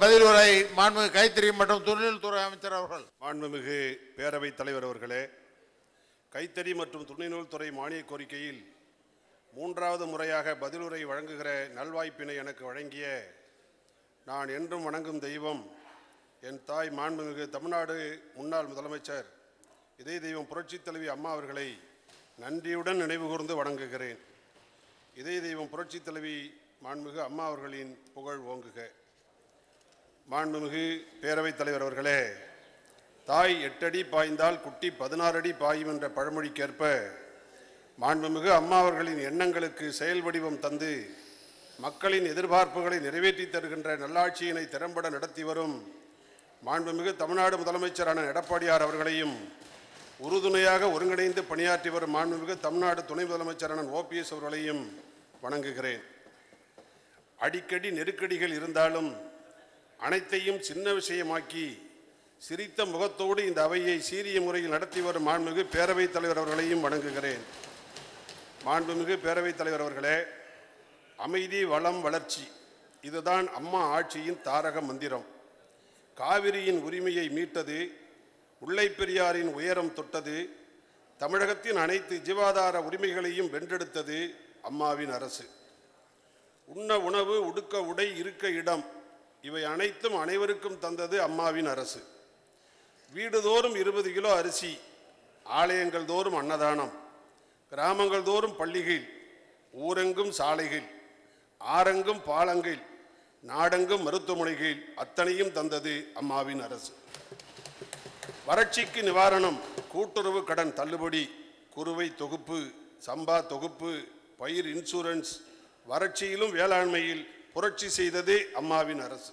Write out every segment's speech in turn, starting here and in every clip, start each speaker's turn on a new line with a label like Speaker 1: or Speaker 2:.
Speaker 1: பதில் உரை மாண்புமிகு கைத்தறி மற்றும் துணிநூல்துறை அமைச்சர் அவர்கள்.
Speaker 2: மாண்புமிகு பேரவைத் தலைவர் அவர்களே, கைத்தறி மற்றும் துணிநூல்துறை மானிய கோரிக்கையில் மூன்றாவது முறையாக பதிலுரை வழங்குகிற நல்வாய்ப்பினை எனக்கு வழங்கிய நான் என்றும் வணங்கும் தெய்வம் என் தாய் மாண்புமிகு தமிழ்நாடு முன்னாள் முதலமைச்சர் இதய தெய்வம் புரட்சித் தலைவி அம்மா அவர்களை நன்றியுடன் நினைவுகூர்ந்து வணங்குகிறேன். இதய தெய்வம் புரட்சித் தலைவி மாண்புமிகு அம்மா அவர்களின் புகழ் ஓங்குக. மாண்புமிகு பேரவைத் தலைவர் அவர்களே, தாய் 8 அடி பாய்ந்தால் குட்டி 16 அடி பாயும் என்ற பழமொழிக்கேற்ப மாண்புமிகு அம்மா அவர்களின் எண்ணங்களுக்கு செயல் வடிவம் தந்து மக்களின் எதிர்பார்ப்புகளை நிறைவேற்றி தருகின்ற நல்லாட்சியினை திறம்பட நடத்தி வரும் மாண்புமிகு தமிழ்நாடு முதலமைச்சரான எடப்பாடியார் அவர்களையும் உறுதுணையாக ஒருங்கிணைந்து பணியாற்றி வரும் மாண்புமிகு தமிழ்நாடு துணை முதலமைச்சரான OPS அவர்களையும் வணங்குகிறேன். அடிக்கடி நெருக்கடிகள் இருந்தாலும் அனைத்தையும் சின்ன விஷயமாக்கி சிரித்த முகத்தோடு இந்த அவையை சீரிய முறையில் நடத்தி வரும் மாண்புமிகு பேரவைத் தலைவர் அவர்களையும் வணங்குகிறேன். மாண்புமிகு பேரவைத் தலைவர் அவர்களே, அமைதி, வளம், வளர்ச்சி இதுதான் அம்மா ஆட்சியின் தாரக மந்திரம். காவிரியின் உரிமையை மீட்டது, முல்லை பெரியாரின் உயரம் தொட்டது, தமிழகத்தின் அனைத்து ஜீவாதார உரிமைகளையும் வென்றெடுத்தது அம்மாவின் அரசு. உண்ண உணவு, உடுக்க உடை, இருக்க இடம் இவை அனைத்தும் அனைவருக்கும் தந்தது அம்மாவின் அரசு. வீடுதோறும் 20 கிலோ அரிசி, ஆலயங்கள் தோறும் அன்னதானம், கிராமங்கள் தோறும் பள்ளிகள், ஊரெங்கும் சாலைகள், ஆரெங்கும் பாலங்கள், நாடெங்கும் மருத்துவமனைகள் அத்தனையும் தந்தது அம்மாவின் அரசு. வறட்சிக்கு நிவாரணம், கூட்டுறவு கடன் தள்ளுபடி, குறுவை தொகுப்பு, சம்பா தொகுப்பு, பயிர் இன்சூரன்ஸ், வறட்சியிலும் வேளாண்மையில் புரட்சி செய்தது அம்மாவின் அரசு.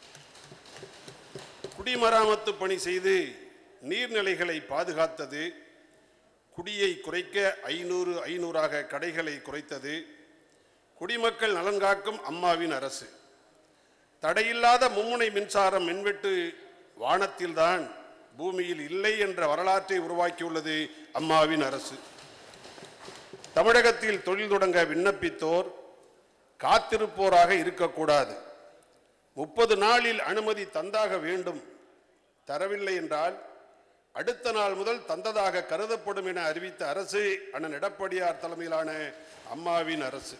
Speaker 2: குடிமராமத்து பணி செய்து நீர்நிலைகளை பாதுகாத்தது, குடியை குறைக்க 500 கடைகளை குறைத்தது, குடிமக்கள் நலன்காக்கும் அம்மாவின் அரசு. தடையில்லாத மும்முனை மின்சாரம், மின்வெட்டு வானத்தில்தான் பூமியில் இல்லை என்ற வரலாற்றை உருவாக்கியுள்ளது அம்மாவின் அரசு. தமிழகத்தில் தொழில் தொடங்க விண்ணப்பித்தோர் காத்திருப்போராக இருக்கக்கூடாது. 30 நாளில் அனுமதி தந்தாக வேண்டும். தரவில்லை என்றால் அடுத்த நாள் முதல் தந்ததாக கருதப்படும் என அறிவித்த அரசு அண்ணன் எடப்பாடியார் தலைமையிலான அம்மாவின் அரசு.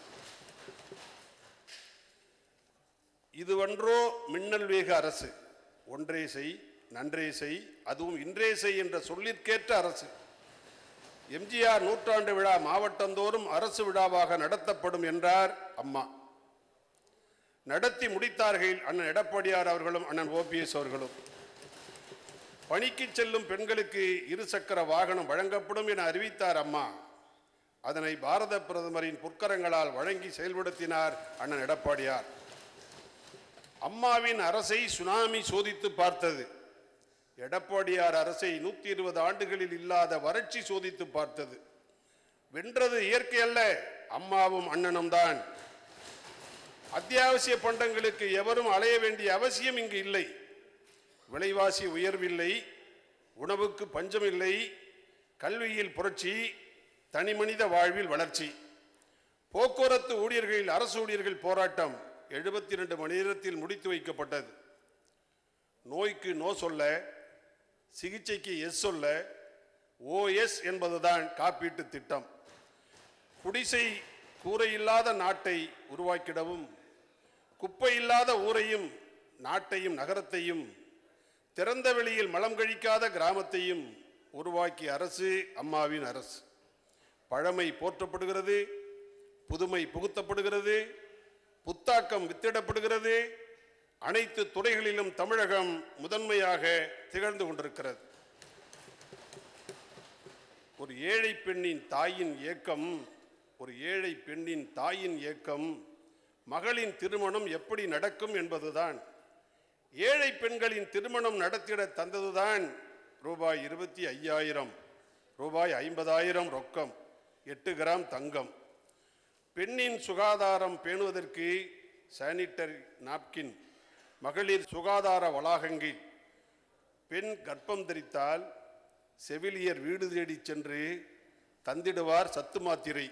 Speaker 2: இதுவன்றோ மின்னல் வேக அரசு, ஒன்றே செய் நன்றே செய் அதுவும் இன்றே செய் என்ற சொல்லிற்கேற்ற அரசு. எம்ஜிஆர் 100ஆண்டு விழா மாவட்டந்தோறும் அரசு விழாவாக நடத்தப்படும் என்றார் அம்மா. நடத்தி முடித்தார்கள் அண்ணன் எடப்பாடியார் அவர்களும் அண்ணன் OPS அவர்களும். பணிக்கு செல்லும் பெண்களுக்கு 2 சக்கர வாகனம் வழங்கப்படும் என அறிவித்தார் அம்மா. அதனை பாரத பிரதமரின் பொற்கரங்களால் வழங்கி செயல்படுத்தினார் அண்ணன் எடப்பாடியார். அம்மாவின் அரசை சுனாமி சோதித்து பார்த்தது. எடப்பாடியார் அரசை 120 ஆண்டுகளில் இல்லாத வறட்சி சோதித்து பார்த்தது. வென்றது இயற்கை அல்ல, அம்மாவும் அண்ணனும் தான். அத்தியாவசிய பண்டங்களுக்கு எவரும் அலைய வேண்டிய அவசியம் இங்கு இல்லை. விலைவாசி உயர்வில்லை, உணவுக்கு பஞ்சமில்லை, கல்வியில் புரட்சி, தனிமனித வாழ்வில் வளர்ச்சி. போக்குவரத்து ஊழியர்கள், அரசு ஊழியர்கள் போராட்டம் 72 மணி நேரத்தில் முடித்து வைக்கப்பட்டது. நோய்க்கு நோ சொல்ல, சிகிச்சைக்கு எஸ் சொல்ல OS என்பதுதான் காப்பீட்டு திட்டம். குடிசை கூரை இல்லாத நாட்டை உருவாக்கிடவும், குப்பை இல்லாத ஊரையும் நாட்டையும் நகரத்தையும், திறந்த வெளியில் மலம் கழிக்காத கிராமத்தையும் உருவாக்கிய அரசு அம்மாவின் அரசு. பழமை போற்றப்படுகிறது, புதுமை புகுத்தப்படுகிறது, புத்தாக்கம் வித்திடப்படுகிறது. அனைத்து துறைகளிலும் தமிழகம் முதன்மையாக திகழ்ந்து கொண்டிருக்கிறது. ஒரு ஏழை பெண்ணின் தாயின் ஏக்கம் மகளின் திருமணம் எப்படி நடக்கும் என்பதுதான். ஏழை பெண்களின் திருமணம் நடத்திட தந்ததுதான் ரூபாய் 25,000, ரூபாய் 50,000 ரொக்கம், 8 கிராம் தங்கம். பெண்ணின் சுகாதாரம் பேணுவதற்கு சானிட்டரி நாப்கின், மகளிர் சுகாதார வளாகங்கள், பெண் கர்ப்பம் தரித்தால் செவிலியர் வீடு தேடி சென்று தந்திடுவார் சத்து மாத்திரை,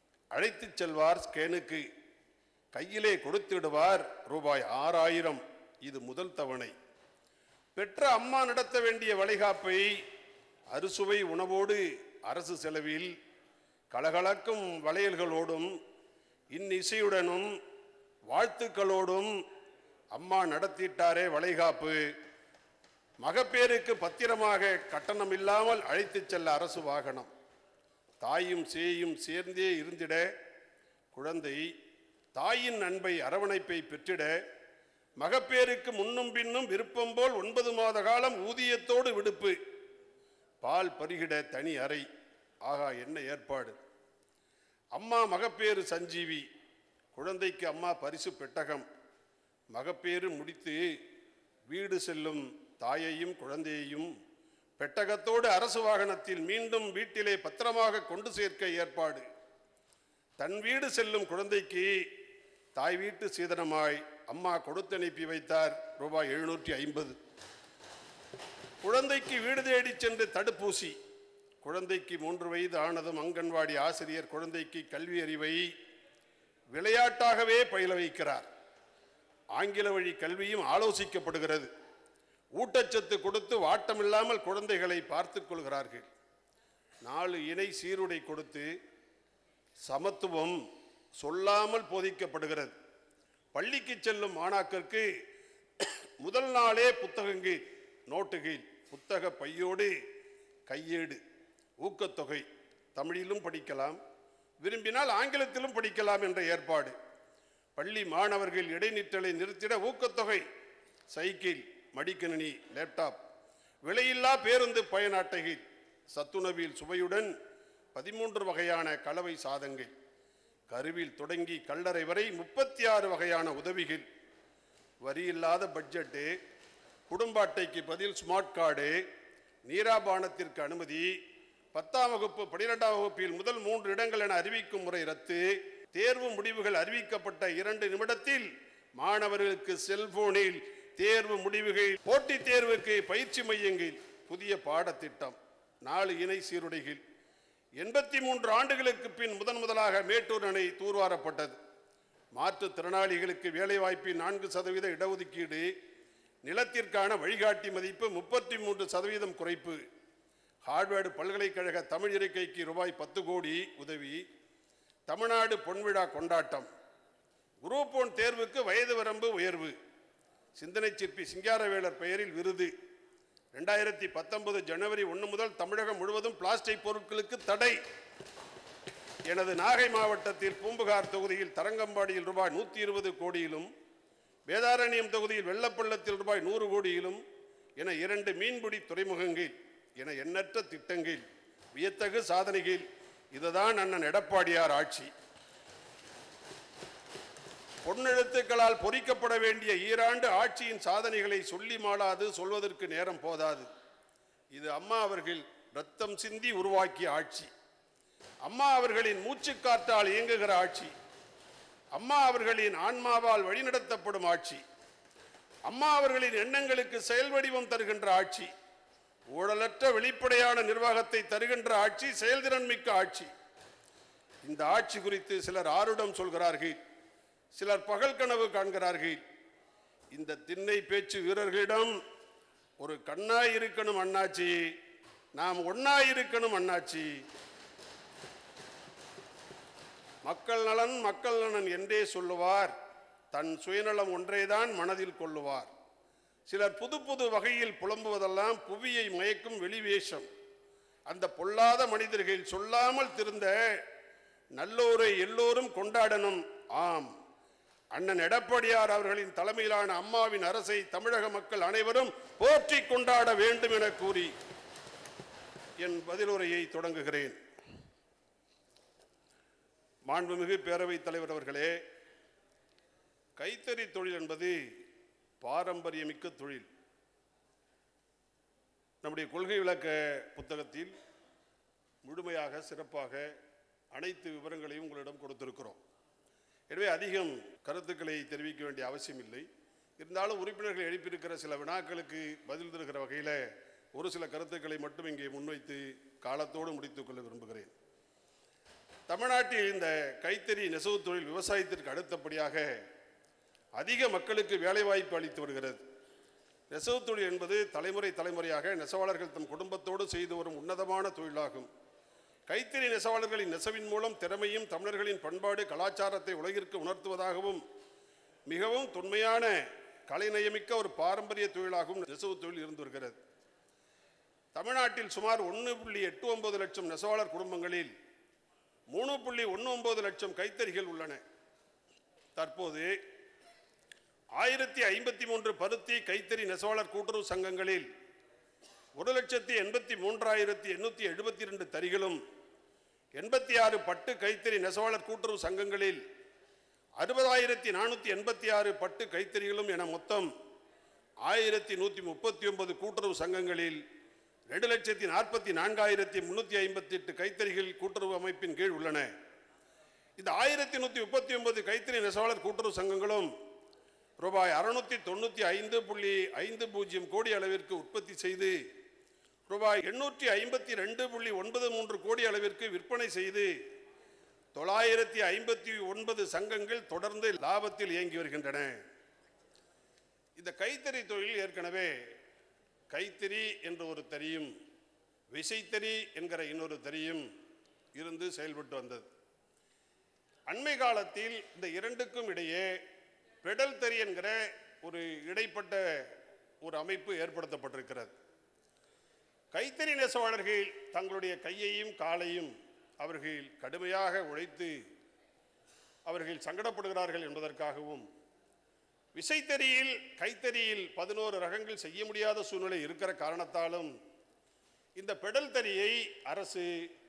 Speaker 2: அழைத்து செல்வார் ஸ்கேனுக்கு, கையிலே கொடுத்துடுவார் ரூபாய் 6,000 இது முதல் தவணை. பெற்ற அம்மா நடத்த வேண்டிய வளைகாப்பை அறுசுவை உணவோடு அரசு செலவில் கலகலக்கும் வளையல்களோடும் இன்னிசையுடனும் வாழ்த்துக்களோடும் அம்மா நடத்திட்டாரே வளைகாப்பு. மகப்பேருக்கு பத்திரமாக கட்டணம் இல்லாமல் அழைத்து செல்ல அரசு வாகனம். தாயும் சேயும் சேர்ந்தே இருந்திட குழந்தை தாயின் அன்பை அரவணைப்பை பெற்றிட மகப்பேருக்கு முன்னும் பின்னும் விருப்பம் போல் 9 மாத காலம் ஊதியத்தோடு விடுப்பு. பால் பருகிட தனி அறை. ஆகா, என்ன ஏற்பாடு! அம்மா மகப்பேறு சஞ்சீவி. குழந்தைக்கு அம்மா பரிசு பெட்டகம். மகப்பேறு முடித்து வீடு செல்லும் தாயையும் குழந்தையையும் பெட்டகத்தோடு அரசு வாகனத்தில் மீண்டும் வீட்டிலே பத்திரமாக கொண்டு சேர்க்க ஏற்பாடு. தன் வீடு செல்லும் குழந்தைக்கு தாய் வீட்டு சீதனமாய் அம்மா கொடுத்தனுப்பி வைத்தார் ரூபாய் 750. குழந்தைக்கு வீடு தேடி சென்று தடுப்பூசி. குழந்தைக்கு 3 வயது ஆனதும் அங்கன்வாடி ஆசிரியர் குழந்தைக்கு கல்வி அறிவை விளையாட்டாகவே பயில வைக்கிறார். ஆங்கில வழி கல்வியும் ஆலோசிக்கப்படுகிறது. ஊட்டச்சத்து கொடுத்து வாட்டமில்லாமல் குழந்தைகளை பார்த்துக் கொள்கிறார்கள். 4 இணை சீருடை கொடுத்து சமத்துவம் சொல்லாமல் போதிக்கப்படுகிறது. பள்ளிக்கு செல்லும் மாணாக்கருக்கு முதல் நாளே புத்தகங்கள், நோட்டுகள், புத்தக பையோடு கையேடு, ஊக்கத்தொகை. தமிழிலும் படிக்கலாம், விரும்பினால் ஆங்கிலத்திலும் படிக்கலாம் என்ற ஏற்பாடு. பள்ளி மாணவர்கள் இடைநிற்றலை நிறுத்திட ஊக்கத்தொகை, சைக்கிள், மடிக்கணினி, லேப்டாப், விலையில்லா பேருந்து பயண அட்டைகள், சத்துணவில் சுவையுடன் 13 வகையான கலவை சாதங்கள், கருவில் தொடங்கி கல்லறை வரை 36 வகையான உதவிகள், வரியில்லாத பட்ஜெட்டு, குடும்ப அட்டைக்கு பதில் ஸ்மார்ட் கார்டு, நீராபானத்திற்கு அனுமதி, 10ஆம் வகுப்பு 12ஆம் வகுப்பில் முதல் 3 இடங்கள் என அறிவிக்கும் முறை ரத்து, தேர்வு முடிவுகள் அறிவிக்கப்பட்ட 2 நிமிடத்தில் மாணவர்களுக்கு செல்போனில் தேர்வு முடிவுகள், போட்டித் தேர்வுக்கு பயிற்சி மையங்கள், புதிய பாடத்திட்டம், 4 இணை சீருடைகள். 83 ஆண்டுகளுக்கு பின் முதலாக மேட்டூர் அணை தூர்வாரப்பட்டது. மாற்றுத்திறனாளிகளுக்கு வேலைவாய்ப்பில் 4% இடஒதுக்கீடு, நிலத்திற்கான வழிகாட்டி மதிப்பு 33% குறைப்பு, ஹார்வர்டு பல்கலைக்கழக தமிழ் இருக்கைக்கு ரூபாய் 10 கோடி உதவி, தமிழ்நாடு பொன்விழா கொண்டாட்டம், குரூப் 1 தேர்வுக்கு வயது வரம்பு உயர்வு, சிந்தனை சிற்பி சிங்காரவேலர் பெயரில் விருது. 2019 ஜனவரி 1 முதல் தமிழகம் முழுவதும் பிளாஸ்டிக் பொருட்களுக்கு தடை. எனது நாகை மாவட்டத்தில் பூம்புகார் தொகுதியில் தரங்கம்பாடியில் ரூபாய் 120 கோடியிலும், வேதாரண்யம் தொகுதியில் வெள்ளப்பள்ளத்தில் ரூபாய் 100 கோடியிலும் என 2 மீன்பிடி துறைமுகங்கள் என எண்ணற்ற திட்டங்கள், வியத்தகு சாதனைகள். இதுதான் அண்ணன் எடப்பாடியார் ஆட்சி. பொன்னெழுத்துக்களால் பொறிக்கப்பட வேண்டிய ஈராண்டு ஆட்சியின் சாதனைகளை சொல்லி மாளாது, சொல்வதற்கு நேரம் போதாது. இது அம்மா அவர்கள் ரத்தம் சிந்தி உருவாக்கிய ஆட்சி. அம்மா அவர்களின் மூச்சுக்காற்றால் இயங்குகிற ஆட்சி. அம்மா அவர்களின் ஆன்மாவால் வழிநடத்தப்படும் ஆட்சி. அம்மா அவர்களின் எண்ணங்களுக்கு செயல் வடிவம் தருகின்ற ஆட்சி. ஊழலற்ற வெளிப்படையான நிர்வாகத்தை தருகின்ற ஆட்சி, செயல்திறன் மிக்க ஆட்சி. இந்த ஆட்சி குறித்து சிலர் ஆருடம் சொல்கிறார்கள், சிலர் பகல் கனவு காண்கிறார்கள். இந்த திண்ணை பேச்சு வீரர்களிடம் ஒரு கண்ணாய் இருக்கணும் அண்ணாச்சி, நாம் ஒன்னாய் இருக்கணும் அண்ணாச்சி. மக்கள் நலன் மக்கள் நலன் என்றே சொல்லுவார், தன் சுயநலம் ஒன்றேதான் மனதில் கொள்ளுவார். சிலர் புது புது வகையில் புலம்புவதெல்லாம் புவியை மயக்கும் வெளிவேஷம். அந்த பொல்லாத மனிதர்கள் சொல்லாமல் திருந்த நல்லோரை எல்லோரும் கொண்டாடணும். ஆம், அண்ணன் எடப்பாடியார் அவர்களின் தலைமையிலான அம்மாவின் அரசை தமிழக மக்கள் அனைவரும் போற்றி கொண்டாட வேண்டும் என கூறி என் பதிலுரையை தொடங்குகிறேன். மாண்புமிகு பேரவைத் தலைவர் அவர்களே, கைத்தறி தொழில் என்பது பாரம்பரியமிக்க தொழில். நம்முடைய கொள்கை விளக்க புத்தகத்தில் முழுமையாக சிறப்பாக அனைத்து விவரங்களையும் உங்களிடம் கொடுத்திருக்கிறோம். எனவே அதிகம் கருத்துக்களை தெரிவிக்க வேண்டிய அவசியம் இல்லை. இருந்தாலும் உறுப்பினர்கள் எழுப்பியிருக்கிற சில வினாக்களுக்கு பதில் தருகிற வகையில் ஒரு சில கருத்துக்களை மட்டும் இங்கே முன்வைத்து காலத்தோடு முடித்துக் கொள்ள விரும்புகிறேன். தமிழ்நாட்டில் இந்த கைத்தறி நெசவு தொழில் விவசாயத்திற்கு அடுத்தபடியாக அதிக மக்களுக்கு வேலைவாய்ப்பு அளித்து வருகிறது. நெசவு தொழில் என்பது தலைமுறையாக நெசவாளர்கள் தம் குடும்பத்தோடு செய்து வரும் உன்னதமான தொழிலாகும். கைத்தறி நெசவாளர்களின் நெசவின் மூலம் திறமையும் தமிழர்களின் பண்பாடு கலாச்சாரத்தை உலகிற்கு உணர்த்துவதாகவும் மிகவும் தொன்மையான கலைநயமிக்க ஒரு பாரம்பரிய தொழிலாகவும் நெசவு தொழில் இருந்து வருகிறது. தமிழ்நாட்டில் சுமார் 1.89 லட்சம் நெசவாளர் குடும்பங்களில் 3.19 லட்சம் கைத்தறிகள் உள்ளன. தற்போது 1053 பருத்தி கைத்தறி நெசவாளர் கூட்டுறவு சங்கங்களில் 1,83,872 தறிகளும் 86 பட்டு கைத்தறி நெசவாளர் கூட்டுறவு சங்கங்களில் 60,486 பட்டு கைத்தறிகளும் என மொத்தம் 1,139 கூட்டுறவு சங்கங்களில் 2,44,358 கைத்தறிகள் கூட்டுறவு அமைப்பின் கீழ் உள்ளன. இந்த 1,139 கைத்தறி நெசவாளர் கூட்டுறவு சங்கங்களும் ரூபாய் 695.50 கோடி அளவிற்கு உற்பத்தி செய்து ரூபாய் 852.93 கோடி அளவிற்கு விற்பனை செய்து 959 சங்கங்கள் தொடர்ந்து லாபத்தில் இயங்கி வருகின்றன. இந்த கைத்தறி தொழில் ஏற்கனவே கைத்தறி என்ற ஒரு தறியும் விசைத்தறி என்கிற இன்னொரு தறியும் இருந்து செயல்பட்டு வந்தது. அண்மை காலத்தில் இந்த இரண்டுக்கும் இடையே பெடல் தறி என்கிற ஒரு இடைப்பட்ட ஒரு அமைப்பு ஏற்படுத்தப்பட்டிருக்கிறது. கைத்தறி நெசவாளர்கள் தங்களுடைய கையையும் காலையும் அவர்கள் கடுமையாக உழைத்து அவர்கள் சங்கடப்படுகிறார்கள் என்பதற்காகவும் விசைத்தறியில் கைத்தறியில் 11 ரகங்கள் செய்ய முடியாத சூழ்நிலை இருக்கிற காரணத்தாலும் இந்த பெடல் தறியை அரசு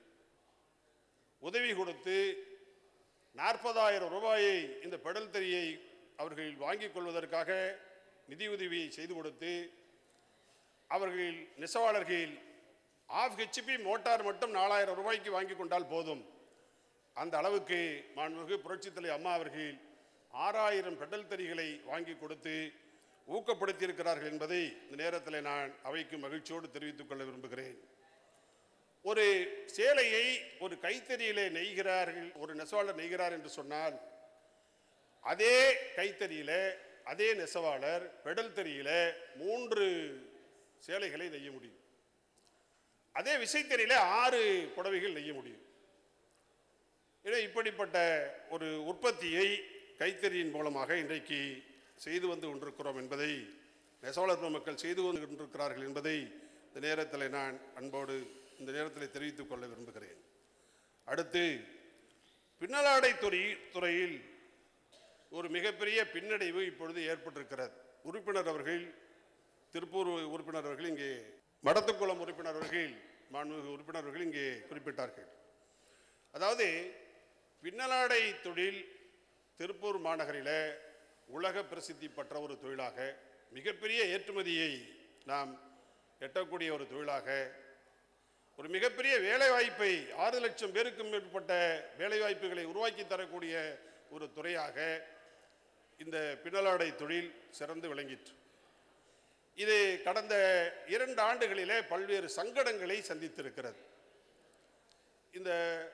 Speaker 2: உதவி கொடுத்து 40,000 ரூபாயை இந்த பெடல் தறியை அவர்கள் வாங்கிக் கொள்வதற்காக நிதியுதவியை செய்து கொடுத்து அவர்கள் நெசவாளர்கள் ஆஃப் ஹெச்பி மோட்டார் மட்டும் 4,000 ரூபாய்க்கு வாங்கி கொண்டால் போதும். அந்த அளவுக்கு மாண்புமிகு புரட்சித் தலைவர் அம்மா அவர்கள் 6,000 பெடல் தறிகளை வாங்கி கொடுத்து ஊக்கப்படுத்தியிருக்கிறார்கள் என்பதை இந்த நேரத்தில் நான் அவைக்கு மகிழ்ச்சியோடு தெரிவித்துக் கொள்ள விரும்புகிறேன். ஒரு சேலையை ஒரு கைத்தறியிலே நெய்கிறார்கள், ஒரு நெசவாளர் நெய்கிறார் என்று சொன்னால் அதே கைத்தறியில அதே நெசவாளர் பெடல் தறியில 3 சேலைகளை நெய்ய முடியும். அதே விசைத்தறியில 6 புடவைகள் நெய்ய முடியும். இப்படிப்பட்ட ஒரு உற்பத்தியை கைத்தறியின் மூலமாக இன்றைக்கு செய்து வந்து கொண்டிருக்கிறோம் என்பதை நெசவாளர் மக்கள் செய்து கொண்டிருக்கிறார்கள் என்பதை இந்த நேரத்தில் நான் அன்போடு இந்த நேரத்தில் தெரிவித்துக் கொள்ள விரும்புகிறேன். அடுத்து பின்னலாடை துறையில் ஒரு மிகப்பெரிய பின்னடைவு இப்பொழுது ஏற்பட்டிருக்கிறது. உறுப்பினர் அவர்கள், திருப்பூர் உறுப்பினர் அவர்கள், இங்கே மடத்துக்குளம் உறுப்பினர் அவர்கள், மாண்புமிகு உறுப்பினர் அவர்கள் இங்கே குறிப்பிட்டார்கள். அதாவது பின்னலாடை தொழில் திருப்பூர் மாநகரில் உலக பிரசித்தி பெற்ற ஒரு தொழிலாக, மிகப்பெரிய ஏற்றுமதியை நாம் எட்டக்கூடிய ஒரு தொழிலாக, ஒரு மிகப்பெரிய வேலைவாய்ப்பை 6 லட்சம் பேருக்கு மேற்பட்ட வேலைவாய்ப்புகளை உருவாக்கி தரக்கூடிய ஒரு துறையாக இந்த பின்னலாடை தொழில் சிறந்து விளங்கிற்று. இது கடந்த 2 ஆண்டுகளிலே பல்வேறு சங்கடங்களை சந்தித்திருக்கிறது. இந்த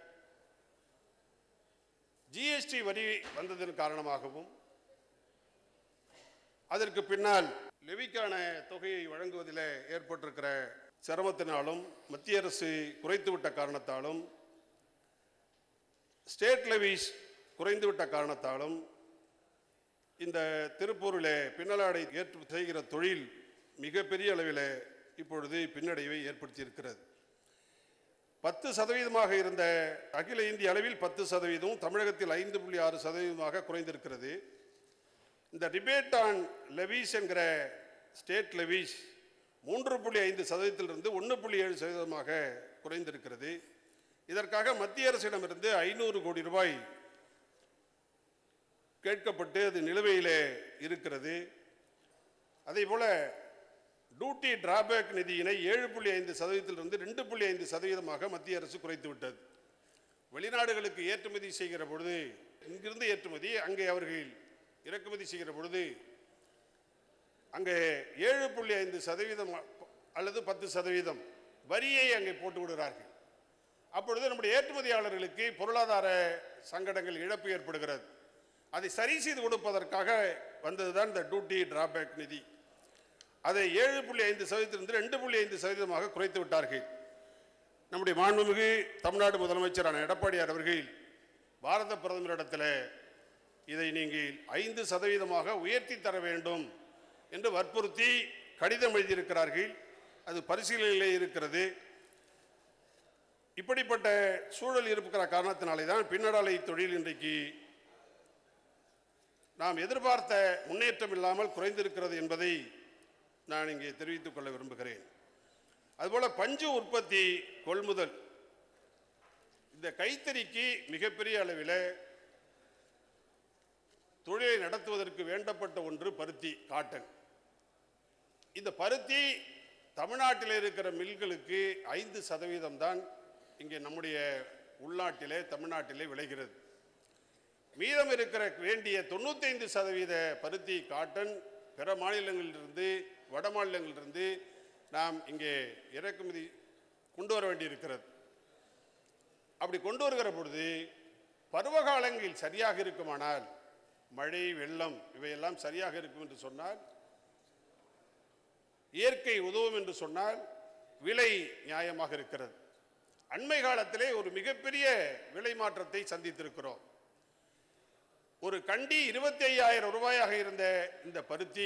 Speaker 2: ஜிஎஸ்டி வரி வந்ததன் காரணமாகவும் அதற்கு பின்னால் லெவிக்கான தொகையை வழங்குவதில் ஏற்பட்டிருக்கிற சிரமத்தினாலும் மத்திய அரசு குறைத்துவிட்ட காரணத்தாலும் ஸ்டேட் லெவிஸ் குறைந்துவிட்ட காரணத்தாலும் இந்த திருப்பூரில் பின்னலாடை ஏற்று செய்கிற தொழில் மிகப்பெரிய அளவில் இப்பொழுது பின்னடைவை ஏற்படுத்தியிருக்கிறது. 10% இருந்த அகில இந்திய அளவில் 10%, தமிழகத்தில் 5.6% குறைந்திருக்கிறது. இந்த ரிபேட் ஆன் லெவிஸ் என்கிற ஸ்டேட் லெவிஸ் 3.5%இருந்து 1.7% குறைந்திருக்கிறது. இதற்காக மத்திய அரசிடமிருந்து 500 கோடி ரூபாய் கேட்கப்பட்டு அது நிலுவையில் இருக்கிறது. அதே போல டியூட்டி டிராபேக் நிதியினை 7.5%இருந்து 2.5% மத்திய அரசு குறைத்து விட்டது. வெளிநாடுகளுக்கு ஏற்றுமதி செய்கிற பொழுது, இங்கிருந்து ஏற்றுமதி அங்கே அவர்கள் இறக்குமதி செய்கிற பொழுது அங்கே 7.5% அல்லது 10% வரியை அங்கே போட்டு விடுகிறார்கள். அப்பொழுது நம்முடைய ஏற்றுமதியாளர்களுக்கு பொருளாதார சங்கடங்கள், இழப்பு ஏற்படுகிறது. அதை சரி செய்து கொடுப்பதற்காக வந்ததுதான் இந்த டியூட்டி டிராபேக் நிதி. அதை 7.5% 2.5% குறைத்து விட்டார்கள். நம்முடைய மாண்புமிகு தமிழ்நாடு முதலமைச்சரான எடப்பாடியார் அவர்கள் பாரத பிரதமரிடத்தில் இதை நீங்கள் 5% உயர்த்தி தர வேண்டும் என்று வற்புறுத்தி கடிதம் எழுதியிருக்கிறார்கள். அது பரிசீலனையிலே இருக்கிறது. இப்படிப்பட்ட சூழல் இருக்கிற காரணத்தினாலே தான் பின்னடாலை தொழில் இன்றைக்கு நாம் எதிர்பார்த்த முன்னேற்றம் இல்லாமல் குறைந்திருக்கிறது என்பதை நான் இங்கே தெரிவித்துக் கொள்ள விரும்புகிறேன். அதுபோல பஞ்சு உற்பத்தி கொள்முதல், இந்த கைத்தறிக்கு மிகப்பெரிய அளவில் தொழிலை நடத்துவதற்கு வேண்டப்பட்ட ஒன்று பருத்தி, காட்டன். இந்த பருத்தி தமிழ்நாட்டில் இருக்கிற மில்களுக்கு 5% தான் இங்கே நம்முடைய உள்நாட்டிலே தமிழ்நாட்டிலே விளைகிறது. மீதம் இருக்கிற வேண்டிய 95% பருத்தி காட்டன் பிற மாநிலங்களிலிருந்து வட மாநிலங்களிலிருந்து நாம் இங்கே இறக்குமதி கொண்டு வர வேண்டியிருக்கிறது. அப்படி கொண்டு வருகிற பொழுது பருவகாலங்களில் சரியாக இருக்குமானால், மழை வெள்ளம் இவையெல்லாம் சரியாக இருக்கும் என்று சொன்னால், இயற்கை உதவும் என்று சொன்னால் விலை நியாயமாக இருக்கிறது. அண்மை காலத்திலே ஒரு மிகப்பெரிய விலை மாற்றத்தை சந்தித்திருக்கிறோம். ஒரு கண்டி 25,000 ரூபாயாக இருந்த இந்த பருத்தி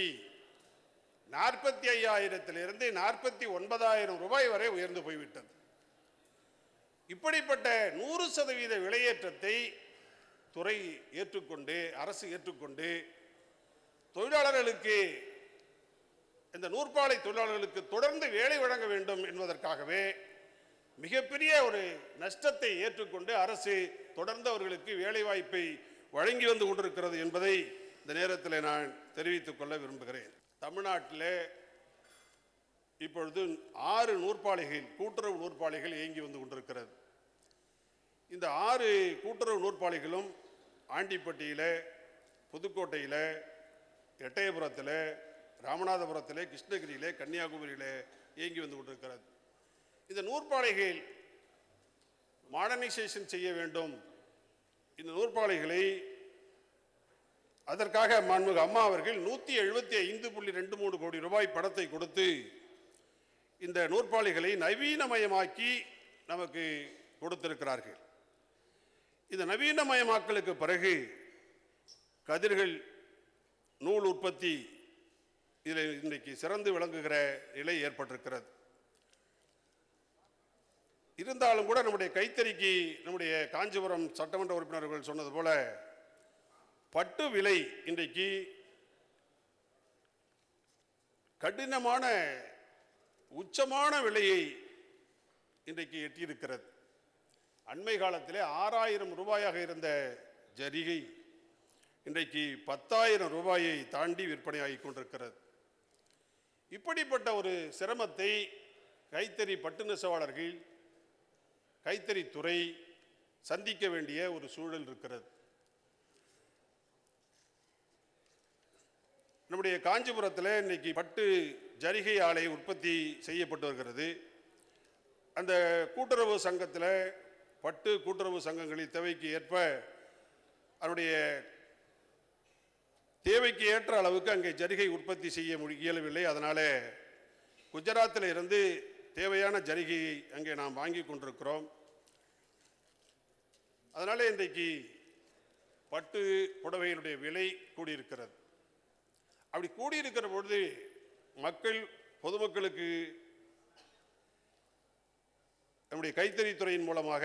Speaker 2: 45,000 49,000 ரூபாய் வரை உயர்ந்து போய்விட்டது. இப்படிப்பட்ட 100% விலையேற்றத்தை துறை ஏற்றுக்கொண்டு, அரசு ஏற்றுக்கொண்டு, தொழிலாளர்களுக்கு, இந்த நூற்பாலை தொழிலாளர்களுக்கு தொடர்ந்து வேலை வழங்க வேண்டும் என்பதற்காகவே மிகப்பெரிய ஒரு நஷ்டத்தை ஏற்றுக்கொண்டு அரசு தொடர்ந்து அவர்களுக்கு வேலை வாய்ப்பை வழங்கி வந்து கொண்டிருக்கிறது என்பதை இந்த நேரத்தில் நான் தெரிவித்துக் கொள்ள விரும்புகிறேன். தமிழ்நாட்டில் இப்பொழுது 6 நூற்பாலைகள், கூட்டுறவு நூற்பாலைகள் இயங்கி வந்து கொண்டிருக்கிறது. இந்த 6 கூட்டுறவு நூற்பாலைகளும் ஆண்டிப்பட்டியில், புதுக்கோட்டையில், எட்டயபுரத்தில், ராமநாதபுரத்தில், கிருஷ்ணகிரியில், கன்னியாகுமரியில் இயங்கி வந்து கொண்டிருக்கிறது. இந்த நூற்பாலைகள் மாடர்னைசேஷன் செய்ய வேண்டும். இந்த நூற்பாலைகளை அதற்காக மாண்புமிகு அம்மா அவர்கள் 175.23 கோடி ரூபாய் பணத்தை கொடுத்து இந்த நூற்பாலைகளை நவீனமயமாக்கி நமக்கு கொடுத்திருக்கிறார்கள். இந்த நவீனமயமாக்கலுக்கு பிறகு கதிர்கள், நூல் உற்பத்தி இதில் இன்றைக்கு சிறந்து விளங்குகிற நிலை ஏற்பட்டிருக்கிறது. இருந்தாலும் கூட நம்முடைய கைத்தறிக்கு, நம்முடைய காஞ்சிபுரம் சட்டமன்ற உறுப்பினர்கள் சொன்னது போல, பட்டு விலை இன்றைக்கு கடினமான உச்சமான விலையை இன்றைக்கு எட்டியிருக்கிறது. அண்மை காலத்திலே 6,000 ரூபாயாக இருந்த ஜரிகை இன்றைக்கு 10,000 ரூபாயை தாண்டி விற்பனையாகி கொண்டிருக்கிறது. இப்படிப்பட்ட ஒரு சிரமத்தை கைத்தறி பட்டு நெசவாளர்கள், கைத்தறித்துறை சந்திக்க வேண்டிய ஒரு சூழல் இருக்கிறது. நம்முடைய காஞ்சிபுரத்தில் இன்னைக்கு பட்டு ஜரிகை ஆலை உற்பத்தி செய்யப்பட்டு வருகிறது. அந்த கூட்டுறவு சங்கத்தில், பட்டு கூட்டுறவு சங்கங்களின் தேவைக்கு ஏற்ப, அதனுடைய தேவைக்கு ஏற்ற அளவுக்கு அங்கே ஜரிகை உற்பத்தி செய்ய இயலவில்லை. அதனால குஜராத்தில் இருந்து தேவையான ஜரிகையை அங்கே நாம் வாங்கி கொண்டிருக்கிறோம். அதனால இன்றைக்கு பட்டு புடவையினுடைய விலை கூடியிருக்கிறது. அப்படி கூடியிருக்கிற பொழுது மக்கள், பொதுமக்களுக்கு நம்முடைய கைத்தறித்துறையின் மூலமாக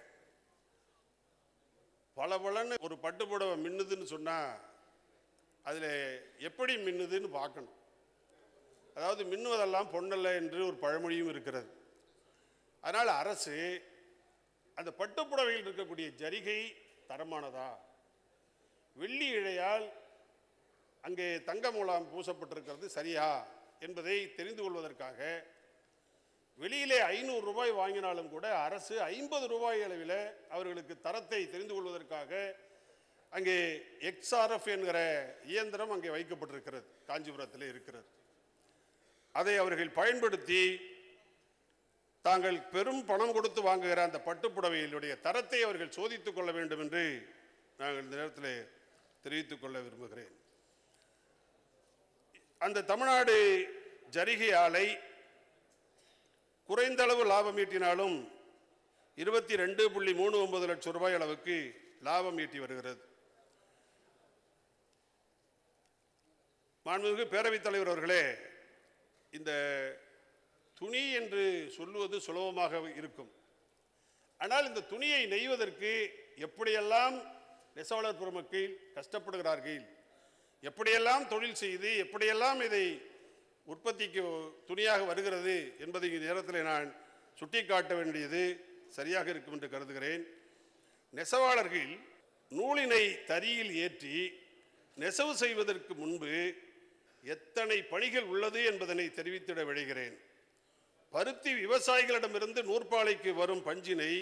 Speaker 2: பளபளன்னு ஒரு பட்டு புடவை மின்னுதுன்னு சொன்னால் அதில் எப்படி மின்னுதுன்னு பார்க்கணும். அதாவது மின்னுவதெல்லாம் பொன்னல்ல என்று ஒரு பழமொழியும் இருக்கிறது. அதனால் அரசு அந்த பட்டுப்புடவையில் இருக்கக்கூடிய ஜரிகை தரமானதா, வெள்ளி இழையால் அங்கே தங்க மூலம் பூசப்பட்டிருக்கிறது சரியா என்பதை தெரிந்து கொள்வதற்காக வெளியிலே 500 ரூபாய் வாங்கினாலும் கூட அரசு 50 ரூபாய் அளவில் அவர்களுக்கு தரத்தை தெரிந்து கொள்வதற்காக அங்கே XRF என்கிற இயந்திரம் அங்கே வைக்கப்பட்டிருக்கிறது, காஞ்சிபுரத்தில் இருக்கிறது. அதை அவர்கள் பயன்படுத்தி தாங்கள் பெரும் பணம் கொடுத்து வாங்குகிற அந்த பட்டுப்புடவையினுடைய தரத்தை அவர்கள் சோதித்துக் கொள்ள வேண்டும் என்று நாங்கள் இந்த நேரத்தில் தெரிவித்துக் கொள்ள விரும்புகிறேன். அந்த தமிழ்நாடு ஜரிகை ஆலை குறைந்த அளவு லாபம் ஈட்டினாலும் 22.39 லட்சம் ரூபாய் அளவுக்கு லாபம் ஈட்டி வருகிறது. மாண்புமிகு பேரவைத் தலைவர் அவர்களே, இந்த துணி என்று சொல்லுவது சுலபமாக இருக்கும். ஆனால் இந்த துணியை நெய்வதற்கு எப்படியெல்லாம் நெசவாளர் பெருமக்கள் கஷ்டப்படுகிறார்கள், எப்படியெல்லாம் தொழில் செய்து எப்படியெல்லாம் இதை உற்பத்திக்கு துணியாக வருகிறது என்பதை இந்த நேரத்தில் நான் சுட்டிக்காட்ட வேண்டியது சரியாக இருக்கும் என்று கருதுகிறேன். நெசவாளர்கள் நூலினை தறியில் ஏற்றி நெசவு செய்வதற்கு முன்பு எத்தனை பணிகள் உள்ளது என்பதனை தெரிவித்திட விழைகிறேன். பருத்தி விவசாயிகளிடமிருந்து நூற்பாலைக்கு வரும் பஞ்சினை